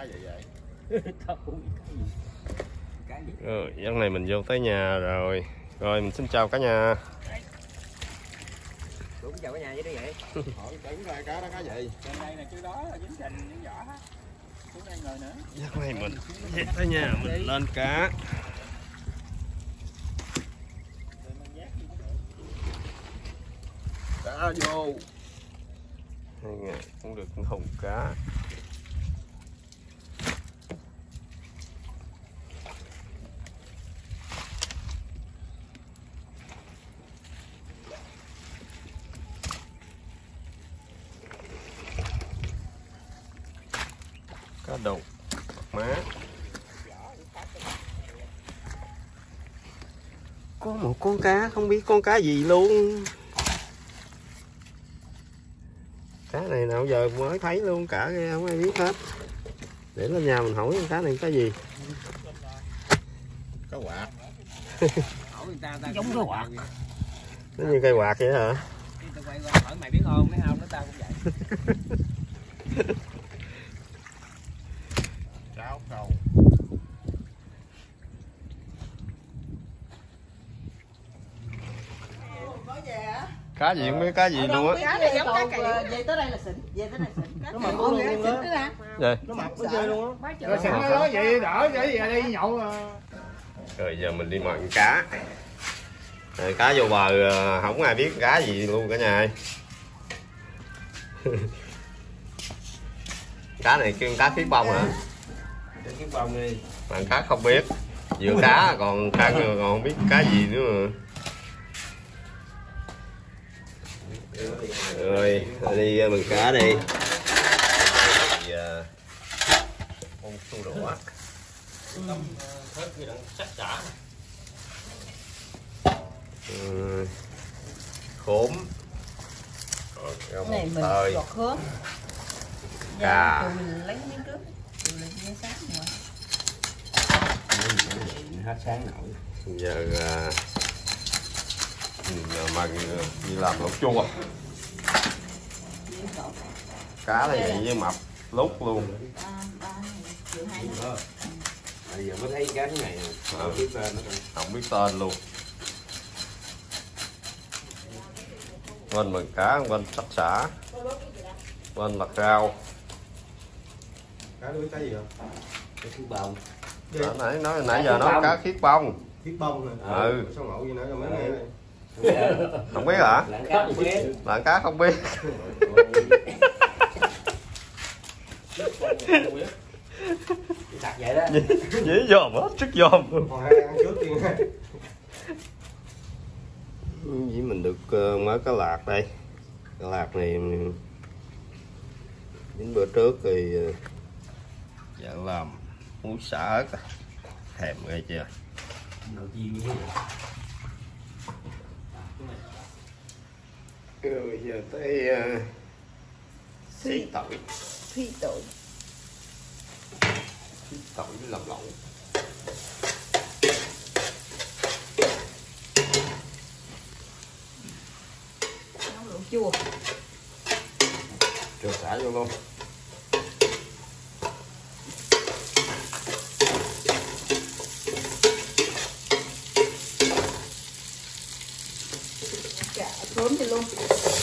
gì vậy? Rồi, giấc này mình vô tới nhà rồi. Rồi mình xin chào cả nhà. Đúng chào cả nhà với đó vậy. Đứng đây cá đó cá gì? Trên đây là chứ đó là dính trình dính vỏ á. Xuống đây ngồi nữa. Giấc này mình về tới nhà mình lên cá. Cá vô. 2 ngày cũng được thùng cá. Cá đục má. Có một con cá không biết con cá gì luôn. Cá này nào giờ mới thấy luôn cả, không ai biết hết. Để lên nhà mình hỏi con cá này cá gì. Cá quạt. Giống cái quạt. Nó như cây quạt vậy hả? Tao quay qua hỏi mày biết không, nói không, nó tao cũng vậy. Cháo cầu. Cá gì không biết cá gì luôn á. Cá này giống cá kỳ. Về tới đây là xịn, về tới đây xịn. Nó mập luôn luôn đó. Rồi. Nó mập nó chơi luôn á. Rồi Xịn đó vậy đỡ vậy đi nhậu. Rồi giờ mình đi mời con cá. Rồi, cá vô bờ không ai biết cá gì luôn cả nhà ơi. Cá này kêu cá khiết bông hả? Cái bông đi. Bạn cá không biết. Vừa cá còn không biết cá gì nữa mà. Rồi đi mừng cá đi. Con su đỏ. Khốm. Cái này mình giọt khóm. Cà. Mình lấy miếng trước. Mình lấy sáng mà. Hát sáng nổi. Giờ mà đi làm lẩu chua. Cá này vậy với mập lúc luôn. Bây giờ mới thấy cá cái này không biết tên nó. Không biết tên luôn. Bên mừng cá, bên sạch xả, bên lật rau. Cá đuối cái gì không? Cái khiết bông. Nãy giờ nói cá khiết bông. Khiết bông hả? Ừ. Sao ngộ gì nữa cho mấy này. Không biết hả? Lạng cá không biết. Lạng cá không biết. Đặt vậy đó. Dễ dòm hết sức dòm. Còn hai ăn trước đi nha. Với mình được mới cá lạc đây. Cá lạc này đến bữa trước thì dạ làm muối xả ớt. Thèm ghê chưa. Đầu chiên như thế vậy. Rồi giờ tới xí tỏi. Phi tội. Xí tỏi với làm lẩu. Nấu lẩu chua. Cho xả vô luôn. Cả khóm thì luôn.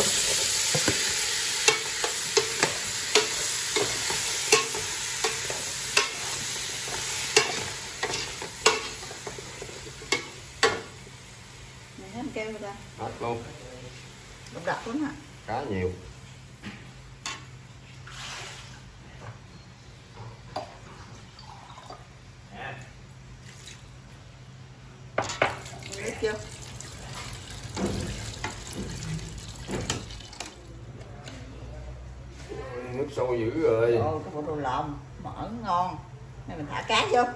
Này hết kêu rồi ta. Hết luôn. Độc đặc lắm hả? Cá nhiều. Biết chưa? Nước sôi dữ rồi. Ồ, cái bộ đồ lòng mỡ ngon. Này mình thả cá vô.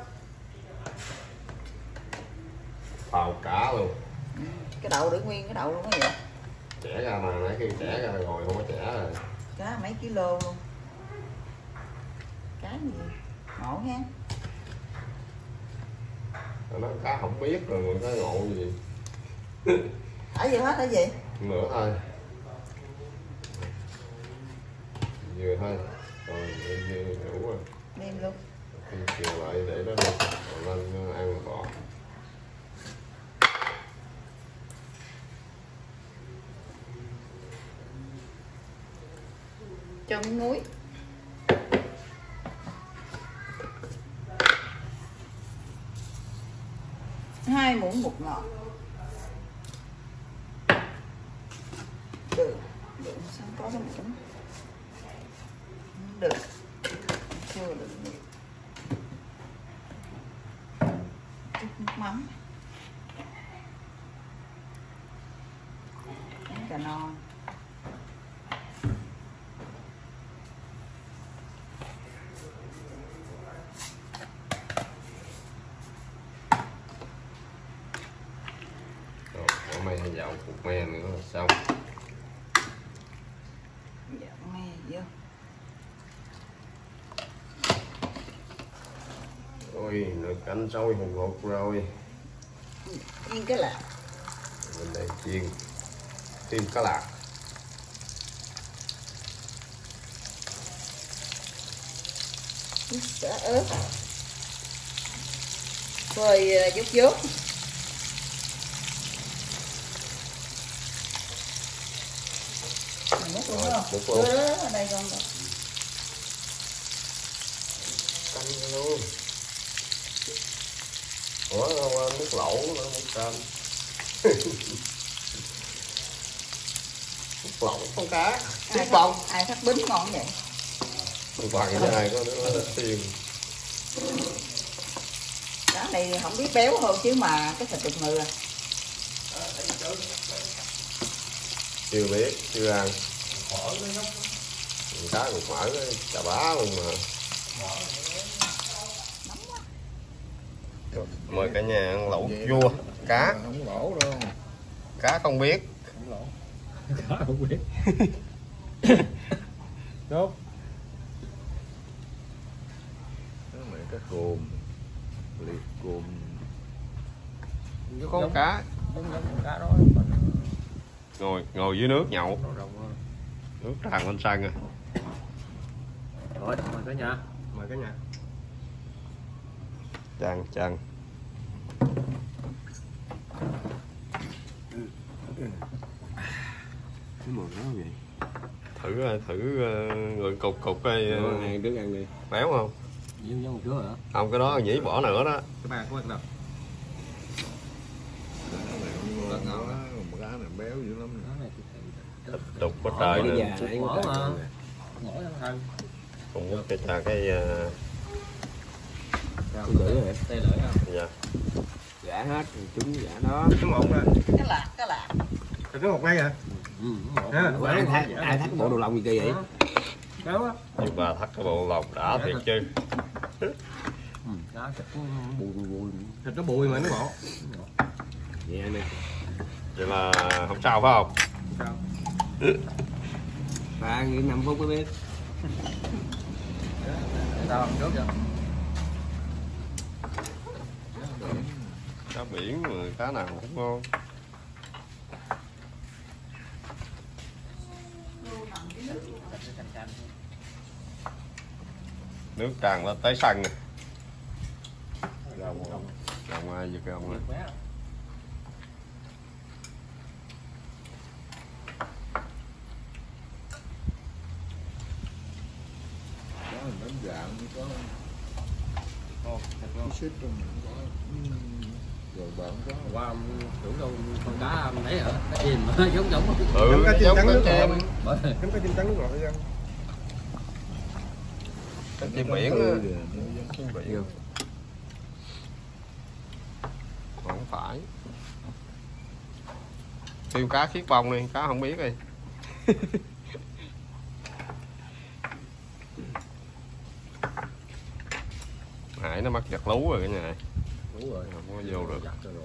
Xào cá luôn. Cái đậu để nguyên cái đậu luôn á vậy. Chẻ ra mà nãy khi chẻ ra rồi không có chẻ rồi. Cá mấy kilo luôn. Cá gì? Ngộ ha. Nó cá không biết rồi cái ngộ gì. Ở gì hết hả gì? Nữa thôi. Vừa thôi. Rồi vừa đủ rồi. Đem luôn. chiều lại để đó đi, còn lên ăn bỏ. Cho miếng muối. Hai muỗng bột ngọt. Được, được, sao có cái muỗng. Được. Chưa được. Chút nước mắm. Đánh cà non. Bỏ me vào cục me nữa là xong. Dạ, me vô. Ôi, nước canh sôi hùng hột rồi. Chiên cái lạc. Mình đây chiên thêm cá lạc. Xả ớt. Rồi dốt dốt. Múc luôn không? Múc luôn. Ở đây con rồi. Canh luôn. Ủa, nước lẩu nữa, nước canh. Nước lẩu con cá. Nước bông. Ai thắt bính ngon vậy? Bằng cái này có nước xiên. Cá này không biết béo hơn chứ mà cái thịt đục ngừ à. Chưa biết, chưa ăn. Cá cục mỡ chà bá luôn mà. Mời cả nhà ăn lẩu vua cá. Không lỗ đâu. Cá không biết. Không lỗ. Cá không biết. Tốt. Đó là cái cồn, liệt cồn. Có con cá. Đúng con cá đó. Ngồi dưới nước nhậu. Nó rộng hơn. Nước tràn lên sân à. Rồi, mời cả nhà. Mời cả nhà. Chăn. Cái mùi nó vậy. Thử người cục coi Ăn trước ăn đi. béo không? Nhiêu giống trước hả? Không, cái đó nhỉ bỏ nữa đó. Cái bàn của anh nào? Ngon đó, mà cá này béo dữ lắm. Đục có trời nữa. Mỡ mà. Mỡ thân. Cùng với cái cái Tôi gửi rồi. Tê lưỡi không? dạ. Giả hết, trúng giả đó. Cái một nè. Cái lạc. Cái một đây hả? Ai thắt cái bộ đồ lòng gì kỳ vậy? Béo á. Nhưng bà thắt cái bộ lòng đã thiệt chứ. Đó, thịt Bùi. thịt nó bùi mà nó ngọt. Vậy nè. Vậy là không sao phải không? Sao? Ba nghĩ 5 phút mới biết. Sao làm trước vậy? Cá biển mà cá nào cũng ngon. Nước tràn lên tới sân. Rồng ai giật ông nè. Đó là bánh gạo nó có xích trong mình có. Rồi bạn có. Qua tưởng đâu con cá mình thấy hả? Cá chìm giống. Cá chim trắng nước ngọt. Cấm cá chim trắng nước ngọt hay không? Cá chim biển á. Chim biển. Không phải. Tiêu cá khiết bông đi, cá không biết đi. Hải nó mắc giặt lú rồi cả nhà. Đúng rồi. Không có vô được. Giặt rồi.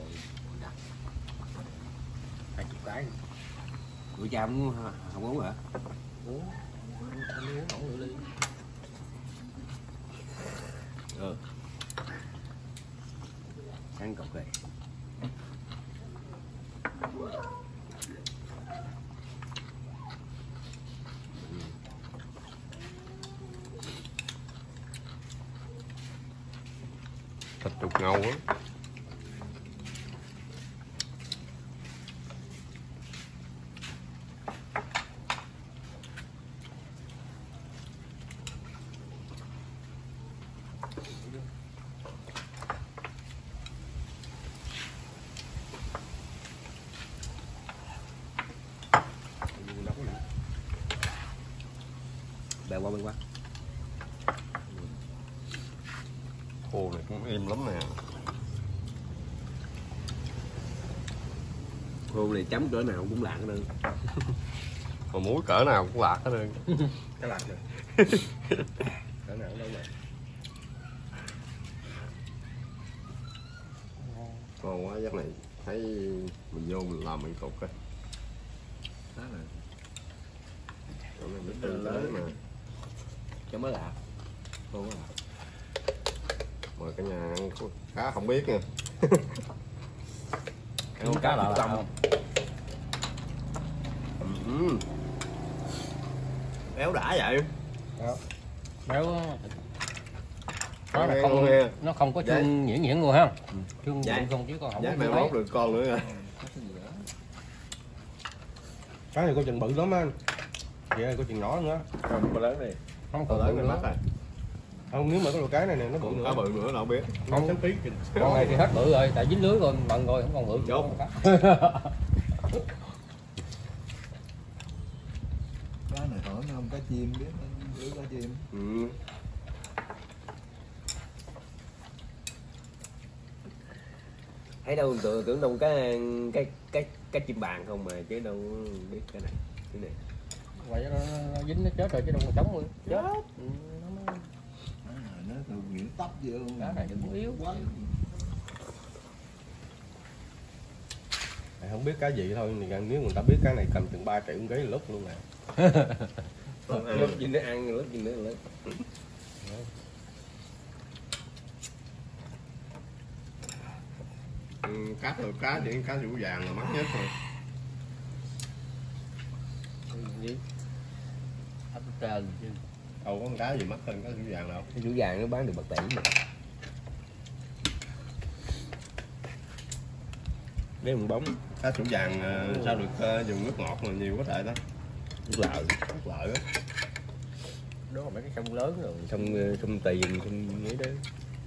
20 cái. Buổi cha không uống hả? Uống. Anh uống ổng ly. Ăn cọc kìa. Thịt trục ngầu á. Bèo qua bên qua. Khô này cũng êm lắm nè. Khô này chấm cỡ nào cũng lạc nữa. Mà muối cỡ nào cũng lạc hết trơn. Cái lạc rồi. Cỡ nào cũng đâu vậy. Ngon quá giấc này. Thấy mình vô mình làm mình cục coi. Đó là Chỗ này mới tinh tới mà. cho mới lạc. Khô quá lạc. Mời cả nhà ăn cá không biết nha. Ăn cá lạ không? Béo đã vậy. béo Nó là không nghe. nó không có Dạ. chuông nhuyễn nhuyễn luôn ha. Chuông Dạ. nhuyễn không chứ còn không Giá có mẹ chuông mốt đấy. được con nữa rồi. Cái này có chừng bự lắm anh. Vậy này có chừng nhỏ nữa. Không có lớn này. Không Con còn lớn bự này mắc nữa. rồi. Không, nếu mà cái đồ cái này nè nó bự Còn nữa. cá bự nữa đâu biết. Không xém tí. Con này thì hết bự rồi, tại dính lưới rồi mặn rồi không còn bự. Chốt. Cá này hỏi nó không cá chim biết nó lưới cá chim. Ừ. Thấy đâu tưởng đâu cái chim bàn không mà chứ đâu biết cái này. Cái này. Vậy nó dính nó chết rồi chứ đâu còn sống nữa. Chết. Ừ, nó mới... Nó thường nhuyễn tóc vô. Cá này đừng có yếu quá. Mày không biết cá gì thôi, nếu người ta biết cái này cầm chừng 3 triệu một ký lúc luôn nè. Lúc gì nó ăn lúc gì nữa lớn. Cá từ cá chỉ cá rượu vàng là mắc nhất rồi. Gì? Hết trơn chứ. Đâu có con cá gì mắc hơn cá rượu vàng đâu. Cái rượu vàng nó bán được bạc tỷ mà. Lấy một bóng Cá rượu vàng sao được dùng nước ngọt mà nhiều có thể đó. nước lợ. Nước lợi á. Đó là mấy cái sông lớn rồi. Xong tiền xong nghĩ đó.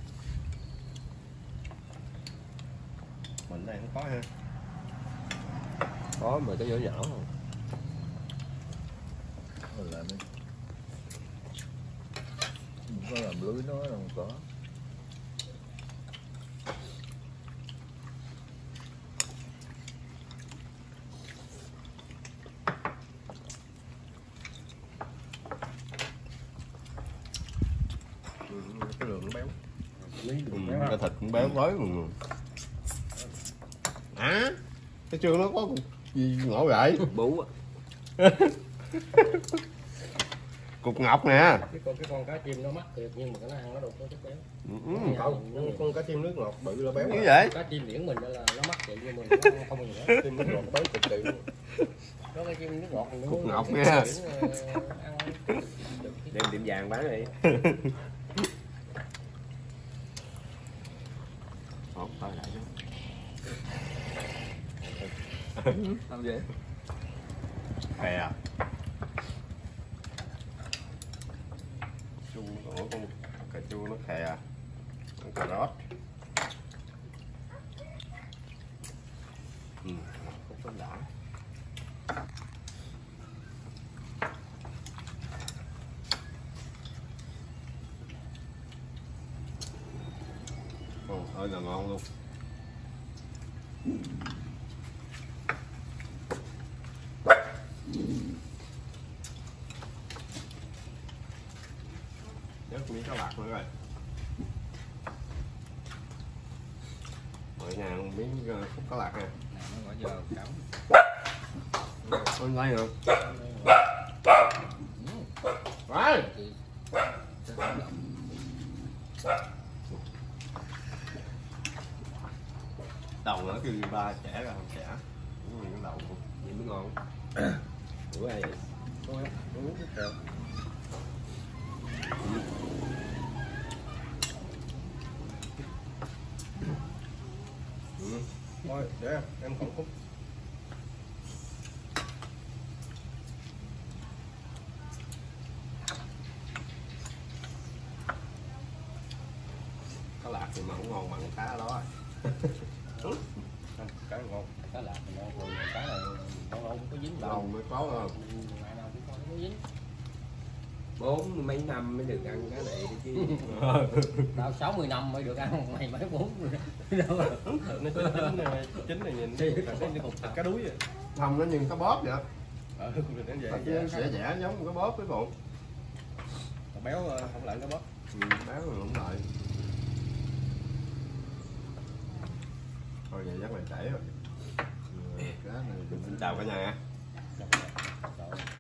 Mình đây không có ha. Có mà cái nhỏ nhỏ không. Rồi làm đi. Không có làm lưới nó đâu có. Cái đường nó béo. Lý đường béo Cái ha. thịt cũng béo tới luôn. À, cái trường nó có gì ngộ vậy? Bú á. Cục ngọc nè. Cái con cá chim nó mắc thiệt nhưng mà nó ăn nó đâu có chất béo. Không, con cá chim nước ngọt bự là béo. Như vậy? Cá chim biển mình đó là nó mắc vậy nhưng mình nó không bao giờ đó. Chim nước ngọt béo cực kỳ luôn. Đó cái chim nước ngọt mình Cục nó ngọc nha. ăn Đem tiệm vàng bán đi. Không, thôi lại chứ. Sao vậy? Khè à? Chua, con cà chua nó khè à? Con cà rốt. Không có đỏ. Ồ, ơi là ngon luôn. Nhớ miếng cá lạc nữa rồi. Mọi nhà một miếng khúc cá lạc nè. nó gọi giờ cáo. Con đây rồi. Rồi. Đầu nó kêu ba chẻ ra không chẻ. Đúng rồi, cái đầu luôn. Vậy mới ngon. Ủa ai vậy? Uống chút rượu. Thôi để em còn khúc. Có lạc thì mà không ngon bằng cá đó. Không, cá ngon. Cá lạc thì ngon, còn cá này lâu lâu cũng có dính đâu. Lâu mới có không? Ngày nào cũng có dính. 4 mấy năm mới được ăn cái này chứ. Tao 60 năm mới được ăn, mày mới 4 rồi. Nó chín này nhìn nó cục cá đuối vậy. Không, nó như cá bóp vậy. Cũng được đến Nó vậy. sẽ dẻ giống cá bóp với bộ. Béo không lại cá bóp. Béo rồi cũng lại. Thôi vậy chắc là chảy rồi. Cá này Xin chào cả nhà.